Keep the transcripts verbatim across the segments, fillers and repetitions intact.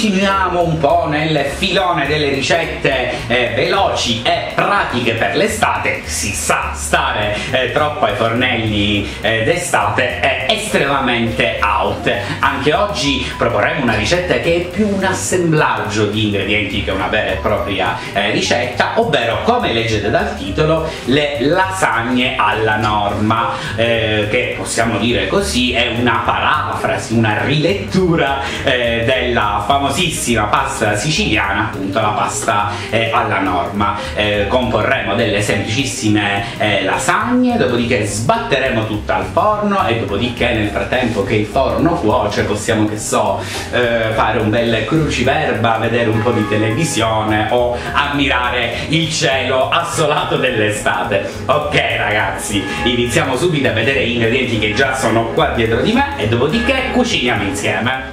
continuiamo un po' nel filone delle ricette eh, veloci e pratiche per l'estate. Si sa, stare eh, troppo ai fornelli eh, d'estate è estremamente out. Anche oggi proporremo una ricetta che è più un assemblaggio di ingredienti che una vera e propria eh, ricetta, ovvero, come leggete dal titolo, le lasagne alla norma, eh, che possiamo dire così è una parafrasi, una rilettura eh, della famosissima pasta siciliana, appunto la pasta eh, alla norma. Eh, comporremo delle semplicissime eh, lasagne, dopodiché sbatteremo tutto al forno e dopodiché nel frattempo che il forno cuoce possiamo, che so, eh, fare un bel cruciverba, vedere un po' di televisione o ammirare il cielo assolato dell'estate. Ok ragazzi, iniziamo subito a vedere gli ingredienti che già sono qua dietro di me e dopodiché cuciniamo insieme.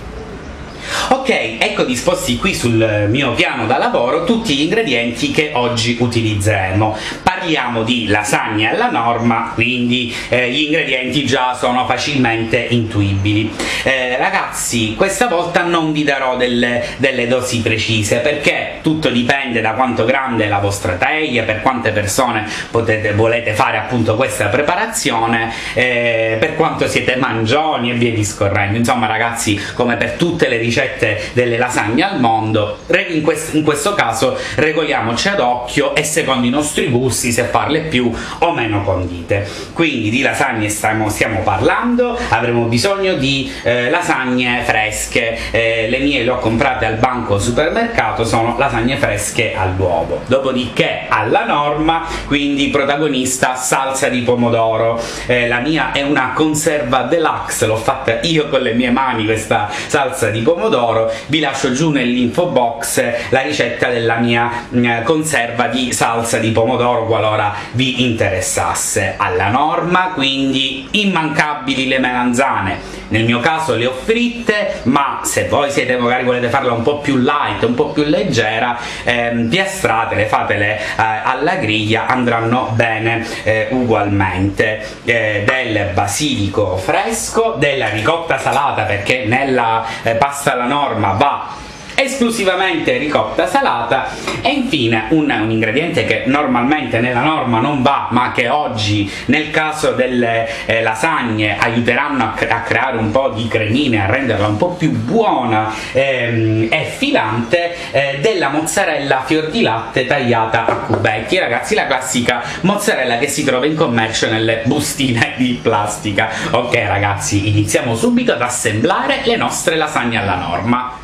Ok, ecco disposti qui sul mio piano da lavoro tutti gli ingredienti che oggi utilizzeremo. Parliamo di lasagne alla norma, quindi eh, gli ingredienti già sono facilmente intuibili. Eh, ragazzi, questa volta non vi darò delle, delle dosi precise, perché tutto dipende da quanto grande è la vostra teglia, per quante persone potete, volete fare appunto questa preparazione, eh, per quanto siete mangioni e via discorrendo. Insomma ragazzi, come per tutte le ricette delle lasagne al mondo, in, quest in questo caso regoliamoci ad occhio e secondo i nostri gusti se farle più o meno condite. Quindi di lasagne stiamo, stiamo parlando, avremo bisogno di eh, lasagne fresche, eh, le mie le ho comprate al banco supermercato, sono lasagne fresche all'uovo. Dopodiché alla norma, quindi protagonista salsa di pomodoro, eh, la mia è una conserva deluxe, l'ho fatta io con le mie mani questa salsa di pomodoro. Vi lascio giù nell'info box la ricetta della mia mh, conserva di salsa di pomodoro qualora vi interessasse. Alla norma, quindi immancabili le melanzane. Nel mio caso le ho fritte, ma se voi siete magari volete farla un po' più light, un po' più leggera, ehm, piastratele, fatele eh, alla griglia, andranno bene eh, ugualmente. Eh, del basilico fresco, della ricotta salata, perché nella eh, pasta alla norma va esclusivamente ricotta salata, e infine un, un ingrediente che normalmente nella norma non va, ma che oggi nel caso delle eh, lasagne aiuteranno a, cre a creare un po' di cremine, a renderla un po' più buona ehm, e filante, eh, della mozzarella fior di latte tagliata a cubetti. Ragazzi, la classica mozzarella che si trova in commercio nelle bustine di plastica. Ok ragazzi, iniziamo subito ad assemblare le nostre lasagne alla norma.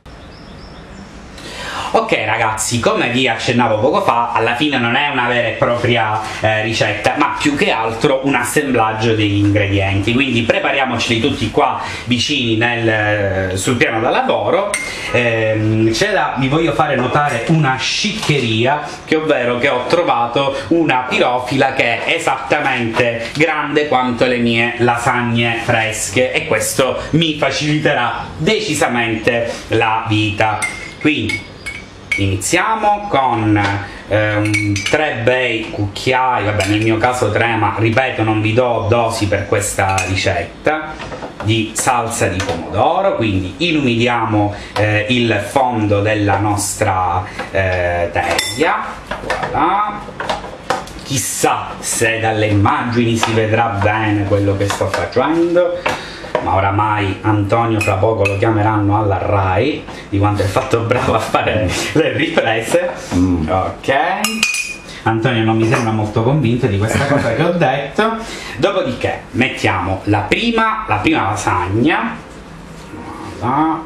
Ok ragazzi, come vi accennavo poco fa, alla fine non è una vera e propria eh, ricetta, ma più che altro un assemblaggio degli ingredienti, quindi prepariamoceli tutti qua vicini nel, sul piano da lavoro. Eh, c'è da, vi voglio fare notare una sciccheria, che ovvero che ho trovato una pirofila che è esattamente grande quanto le mie lasagne fresche, e questo mi faciliterà decisamente la vita. Quindi iniziamo con ehm, tre bei cucchiai, vabbè nel mio caso tre, ma ripeto non vi do dosi per questa ricetta, di salsa di pomodoro. Quindi inumidiamo eh, il fondo della nostra eh, teglia, voilà. Chissà se dalle immagini si vedrà bene quello che sto facendo, ma oramai Antonio fra poco lo chiameranno alla RAI di quanto è fatto bravo a fare le riprese. Mm. Ok, Antonio non mi sembra molto convinto di questa cosa che ho detto. Dopodiché mettiamo la prima, la prima lasagna, voilà.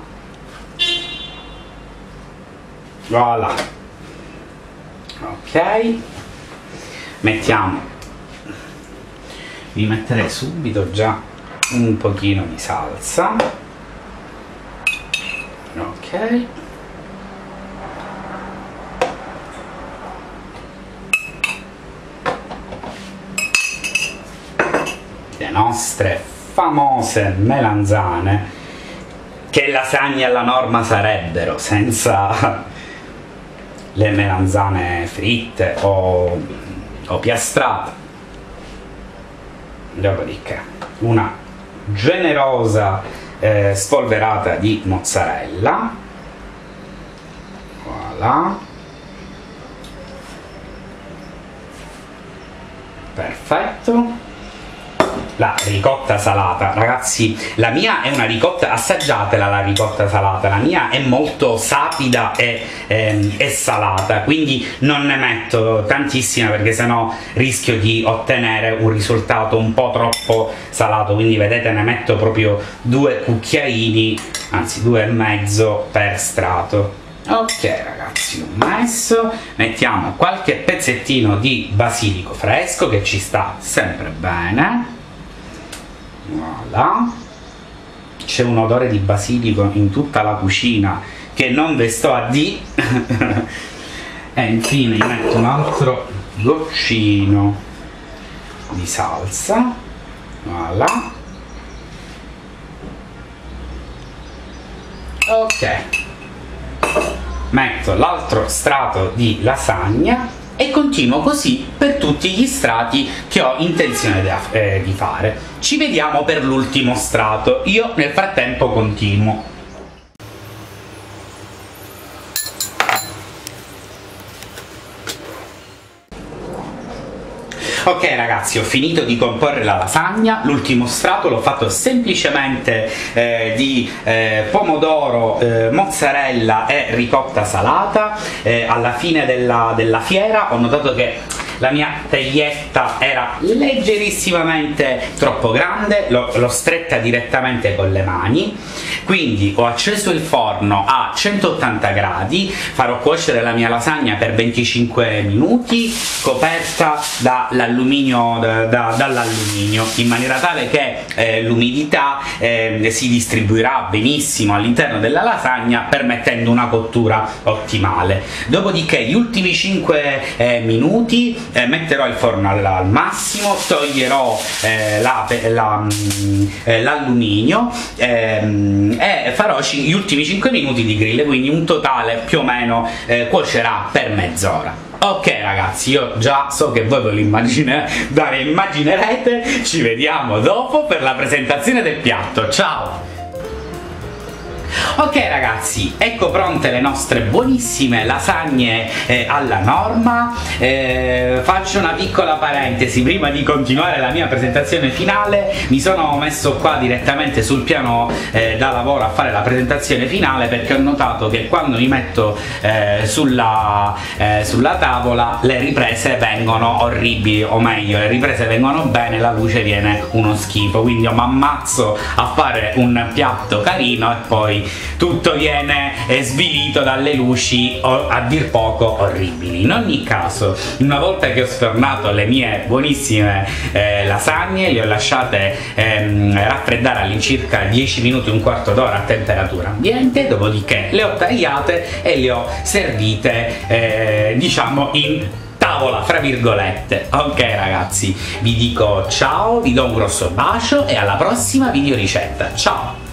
Voilà. Ok, mettiamo, vi metterei subito già un pochino di salsa. Ok, le nostre famose melanzane, che lasagne alla norma sarebbero senza le melanzane fritte o, o piastrate. Dopodiché una generosa eh, spolverata di mozzarella, voilà, perfetto. La ricotta salata, ragazzi, la mia è una ricotta, assaggiatela la ricotta salata, la mia è molto sapida e, ehm, e salata, quindi non ne metto tantissima perché sennò rischio di ottenere un risultato un po' troppo salato, quindi vedete ne metto proprio due cucchiaini, anzi due e mezzo per strato. Ok ragazzi, ho messo, mettiamo qualche pezzettino di basilico fresco che ci sta sempre bene. Voilà. C'è un odore di basilico in tutta la cucina che non ve sto a di. E infine gli metto un altro goccino di salsa. Voilà. Ok, metto l'altro strato di lasagna e continuo così per tutti gli strati che ho intenzione de, eh, di fare. Ci vediamo per l'ultimo strato, io nel frattempo continuo. Ok ragazzi, ho finito di comporre la lasagna, l'ultimo strato l'ho fatto semplicemente eh, di eh, pomodoro, eh, mozzarella e ricotta salata. Eh, alla fine della, della fiera ho notato che la mia taglietta era leggerissimamente troppo grande, l'ho stretta direttamente con le mani, quindi ho acceso il forno a centottanta gradi, farò cuocere la mia lasagna per venticinque minuti, coperta dall'alluminio, da, da, dall'alluminio, in maniera tale che eh, l'umidità eh, si distribuirà benissimo all'interno della lasagna, permettendo una cottura ottimale. Dopodiché gli ultimi cinque eh, minuti Eh, metterò il forno al, al massimo, toglierò eh, l'alluminio la, eh, ehm, e farò gli ultimi cinque minuti di grill, quindi un totale più o meno eh, cuocerà per mezz'ora. Ok ragazzi, io già so che voi ve lo immagine, immaginerete, ci vediamo dopo per la presentazione del piatto, ciao! Ok ragazzi, ecco pronte le nostre buonissime lasagne eh, alla norma. Eh, faccio una piccola parentesi prima di continuare la mia presentazione finale. Mi sono messo qua direttamente sul piano eh, da lavoro a fare la presentazione finale perché ho notato che quando mi metto eh, sulla, eh, sulla tavola le riprese vengono orribili, o meglio le riprese vengono bene, la luce viene uno schifo, quindi io mi ammazzo a fare un piatto carino e poi tutto viene eh, svilito dalle luci o, a dir poco orribili. In ogni caso, una volta che ho sfornato le mie buonissime eh, lasagne, le ho lasciate ehm, raffreddare all'incirca dieci minuti, un quarto d'ora a temperatura ambiente, dopodiché le ho tagliate e le ho servite eh, diciamo in tavola fra virgolette. Ok ragazzi, vi dico ciao, vi do un grosso bacio e alla prossima video ricetta, ciao!